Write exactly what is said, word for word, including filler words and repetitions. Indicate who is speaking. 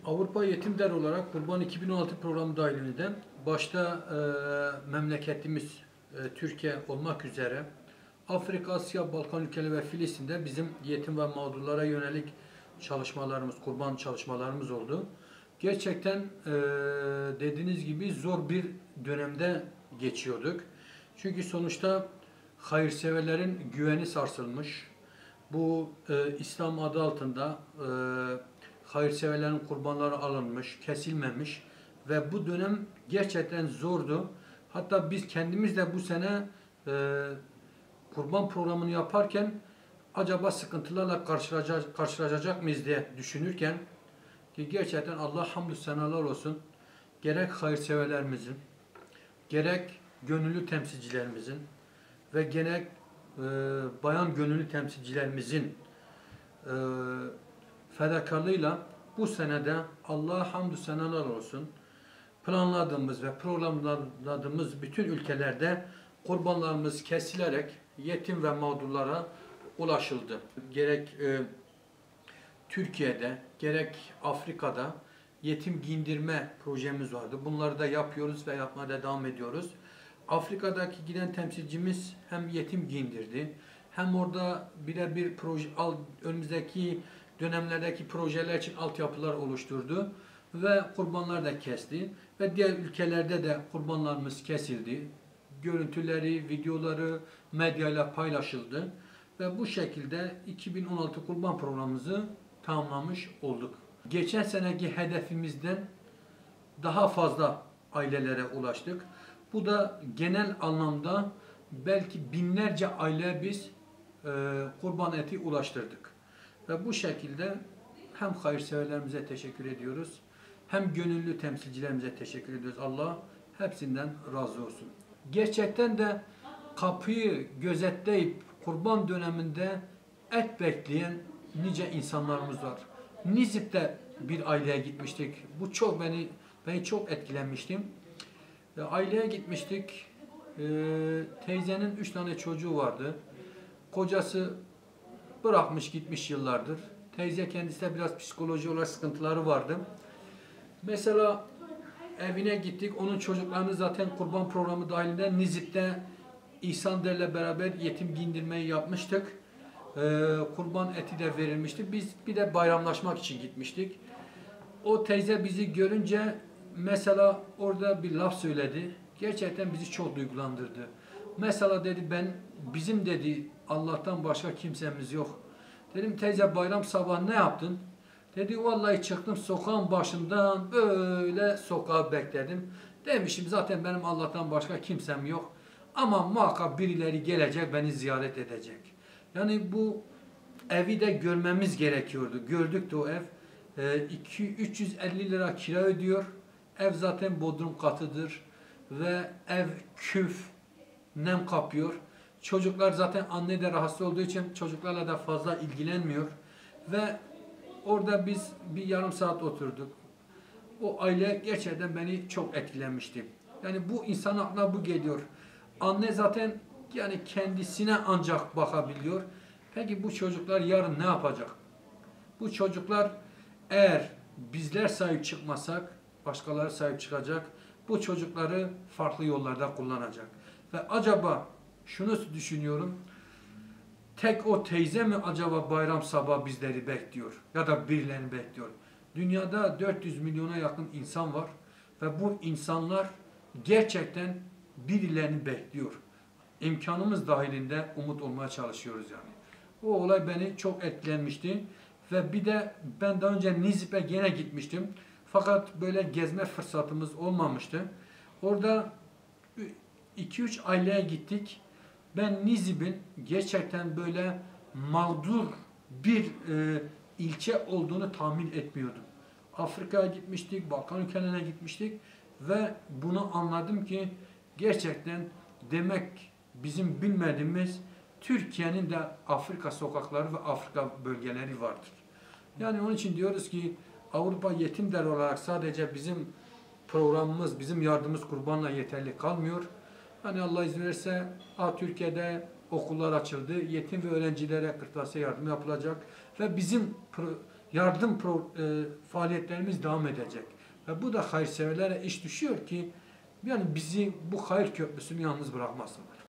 Speaker 1: Avrupa Yetim Derneği olarak Kurban iki bin on altı programı dahilinde başta e, memleketimiz e, Türkiye olmak üzere Afrika, Asya, Balkan ülkeleri ve Filistin'de bizim yetim ve mağdurlara yönelik çalışmalarımız, kurban çalışmalarımız oldu. Gerçekten e, dediğiniz gibi zor bir dönemde geçiyorduk. Çünkü sonuçta hayırseverlerin güveni sarsılmış. Bu e, İslam adı altında e, hayırseverlerin kurbanları alınmış, kesilmemiş ve bu dönem gerçekten zordu. Hatta biz kendimiz de bu sene e, kurban programını yaparken acaba sıkıntılarla karşılaşacak, karşılaşacak mıyız diye düşünürken ki gerçekten Allah hamdü senalar olsun, gerek hayırseverlerimizin, gerek gönüllü temsilcilerimizin ve gerek e, bayan gönüllü temsilcilerimizin e, fedakarlığıyla bu senede Allah'a hamdü senalar olsun, planladığımız ve programladığımız bütün ülkelerde kurbanlarımız kesilerek yetim ve mağdurlara ulaşıldı. Gerek e, Türkiye'de, gerek Afrika'da yetim giyindirme projemiz vardı. Bunları da yapıyoruz ve yapmaya da devam ediyoruz. Afrika'daki giden temsilcimiz hem yetim giyindirdi, hem orada birebir proje, önümüzdeki dönemlerdeki projeler için altyapılar oluşturdu ve kurbanlar da kesti ve diğer ülkelerde de kurbanlarımız kesildi. Görüntüleri, videoları medyayla paylaşıldı ve bu şekilde iki bin on altı kurban programımızı tamamlamış olduk. Geçen seneki hedefimizden daha fazla ailelere ulaştık. Bu da genel anlamda belki binlerce aileye biz e, kurban eti ulaştırdık. Ve bu şekilde hem hayırseverlerimize teşekkür ediyoruz, hem gönüllü temsilcilerimize teşekkür ediyoruz. Allah hepsinden razı olsun. Gerçekten de kapıyı gözetleyip kurban döneminde et bekleyen nice insanlarımız var. Nizip'te bir aileye gitmiştik. Bu çok beni beni çok etkilenmiştim. E, aileye gitmiştik. E, teyzenin üç tane çocuğu vardı. Kocası bırakmış gitmiş yıllardır. Teyze kendisi de biraz psikoloji olarak sıkıntıları vardı. Mesela evine gittik. Onun çocuklarını zaten kurban programı dahilinde Nizip'te İhsan Der'le beraber yetim giyindirmeyi yapmıştık. Ee, kurban eti de verilmişti. Biz bir de bayramlaşmak için gitmiştik. O teyze bizi görünce mesela orada bir laf söyledi. Gerçekten bizi çok duygulandırdı. Mesela dedi ben bizim dedi Allah'tan başka kimsemiz yok. Dedim teyze bayram sabahı ne yaptın? Dedi vallahi çıktım sokağın başından böyle sokağı bekledim. Demişim zaten benim Allah'tan başka kimsem yok. Ama muhakkak birileri gelecek beni ziyaret edecek. Yani bu evi de görmemiz gerekiyordu. Gördük de o ev. iki üç yüz elli lira kira ödüyor. Ev zaten bodrum katıdır. Ve ev küf, nem kapıyor. Çocuklar zaten anne de rahatsız olduğu için çocuklarla da fazla ilgilenmiyor. Ve orada biz bir yarım saat oturduk. O aile gerçekten beni çok etkilenmişti. Yani bu insan aklına bu geliyor. Anne zaten yani kendisine ancak bakabiliyor. Peki bu çocuklar yarın ne yapacak? Bu çocuklar eğer bizler sahip çıkmasak başkaları sahip çıkacak. Bu çocukları farklı yollarda kullanacak. Ve acaba şunu düşünüyorum. Tek o teyze mi acaba bayram sabahı bizleri bekliyor? Ya da birilerini bekliyor? Dünyada dört yüz milyona yakın insan var. Ve bu insanlar gerçekten birilerini bekliyor. İmkanımız dahilinde umut olmaya çalışıyoruz yani. O olay beni çok etkilenmişti. Ve bir de ben daha önce Nizip'e gene gitmiştim. Fakat böyle gezme fırsatımız olmamıştı. Orada iki üç aileye gittik. Ben Nizip'in gerçekten böyle mağdur bir e, ilçe olduğunu tahmin etmiyordum. Afrika'ya gitmiştik, Balkan ülkelerine gitmiştik ve bunu anladım ki gerçekten demek bizim bilmediğimiz Türkiye'nin de Afrika sokakları ve Afrika bölgeleri vardır. Yani onun için diyoruz ki Avrupa Yetim Derneği olarak sadece bizim programımız, bizim yardımımız kurbanla yeterli kalmıyor. Hani Allah izin verirse Türkiye'de okullar açıldı. Yetim ve öğrencilere kırtasiye yardım yapılacak. Ve bizim yardım pro, e, faaliyetlerimiz devam edecek. Ve bu da hayırseverlere iş düşüyor ki yani bizi bu hayır köprüsünü yalnız bırakmasınlar.